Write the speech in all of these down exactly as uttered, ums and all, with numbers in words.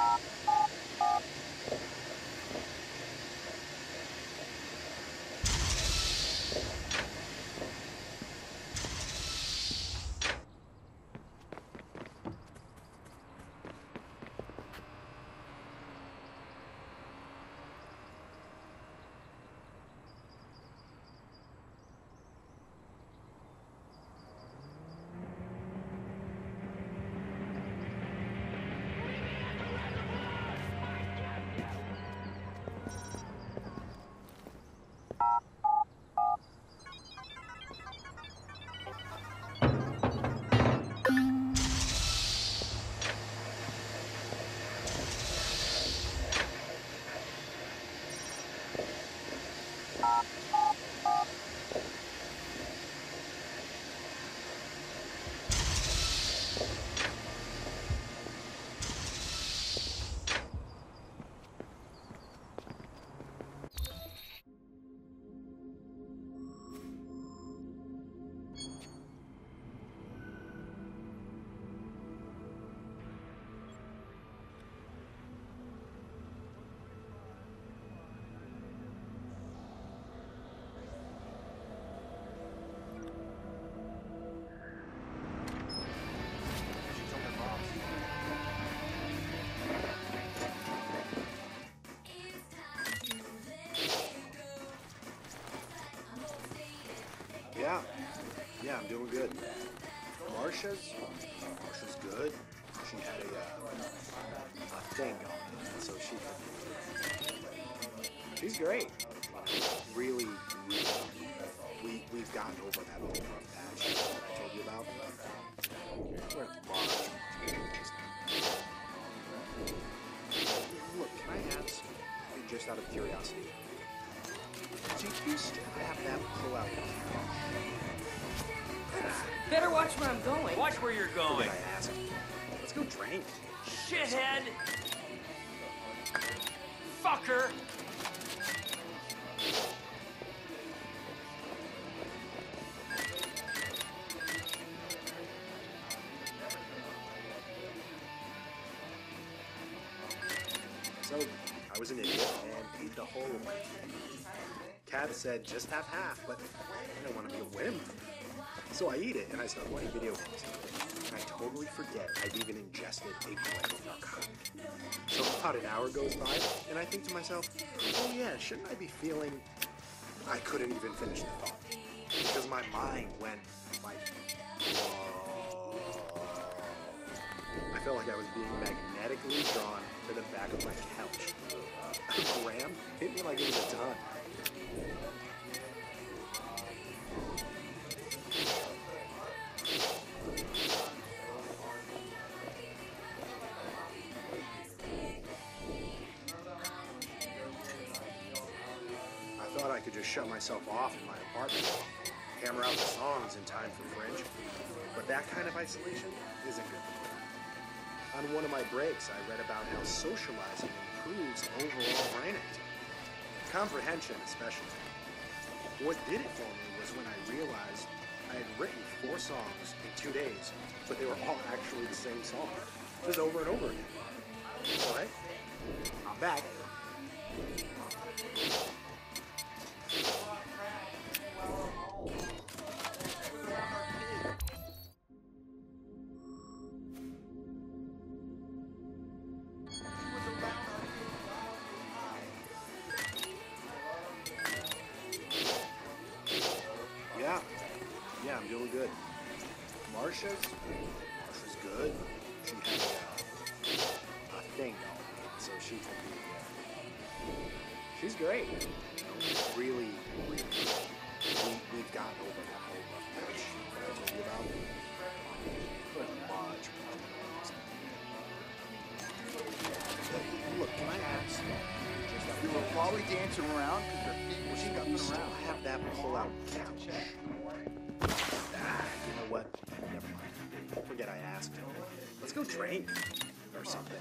Yeah, yeah, I'm doing good. Marsha's, Marsha's good. She had a, uh, a thing going, so she, she's great. Really, really, we, we've gotten over that whole rough patch that I told you about. We're at the bar. Look, can I ask, just out of curiosity, do you still have that pull-out couch? Better watch where I'm going. Watch where you're going. Forget I asked. Let's go drink. Shithead! Fucker! So, I was an idiot and ate the whole one. Kat said just have half, but I don't want to be a wimp. So I eat it and I start playing video games. And I totally forget I've even ingested a gram of narcotic. So about an hour goes by and I think to myself, oh yeah, shouldn't I be feeling... I couldn't even finish the thought. Because my mind went like... whoa. I felt like I was being magnetically drawn to the back of my couch. A gram hit me like it was a ton. I thought I could just shut myself off in my apartment, hammer out the songs in time for Fringe, but that kind of isolation isn't good for me. On one of my breaks, I read about how socializing improves overall brain activity, comprehension especially. What did it for me was when I realized I had written four songs in two days, but they were all actually the same song, just over and over again. So hey, I'm back. Yeah, yeah, I'm doing good. Marsha's, Marsha's good. She had a, a thing going, so she can be, uh, she's great. Really, really, we, we've gotten over that whole rough patch that I told you about. But much, much. Look, can I ask? You were probably dancing around because your feet were Do scuffing you still around. have that pull-out couch? Ah, you know what? Never mind. Forget I asked. Let's go drink or something.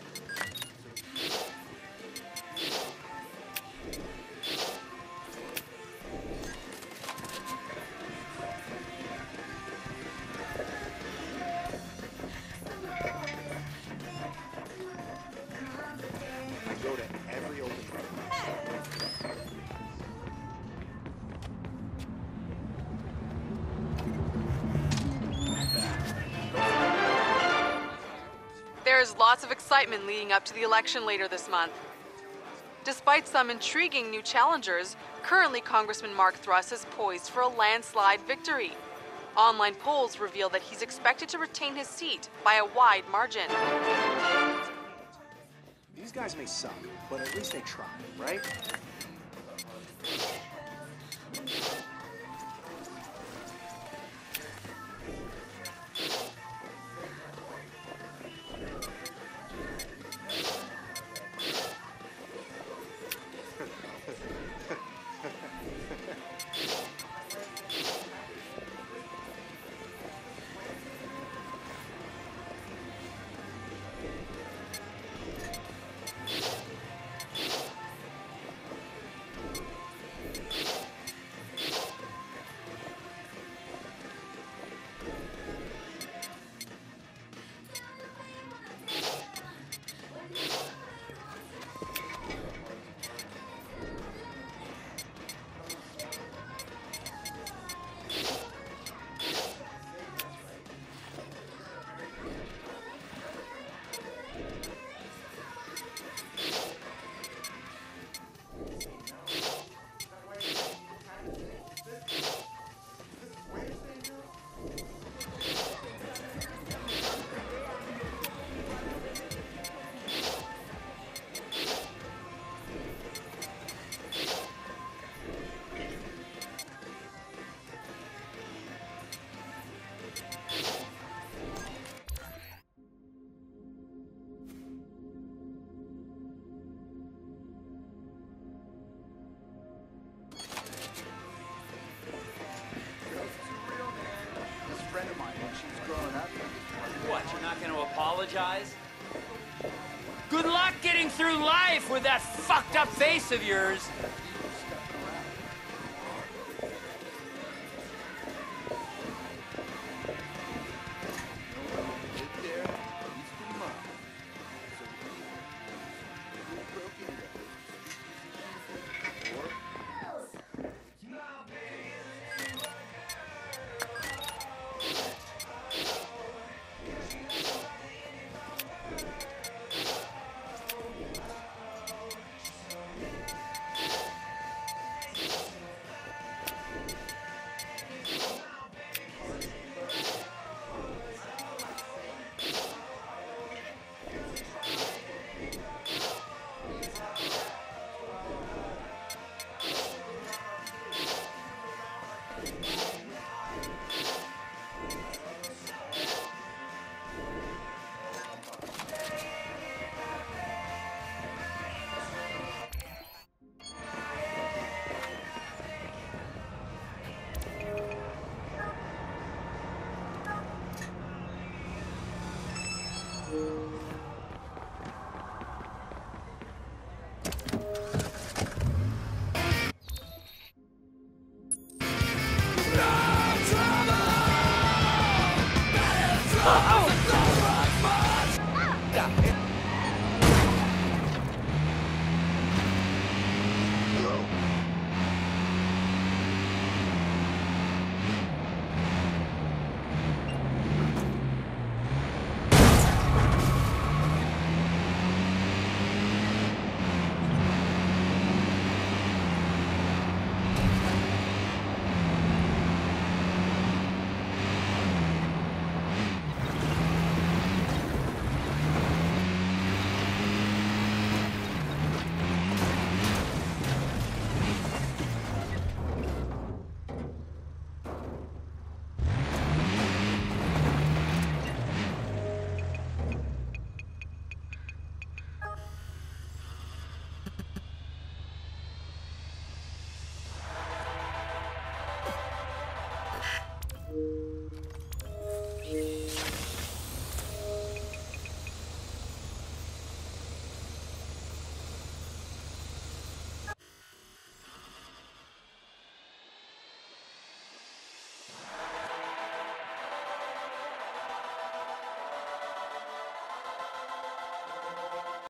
There's lots of excitement leading up to the election later this month. Despite some intriguing new challengers, currently Congressman Mark Thruss is poised for a landslide victory. Online polls reveal that he's expected to retain his seat by a wide margin. These guys may suck, but at least they try, right? What, you're not going to apologize? Good luck getting through life with that fucked up face of yours.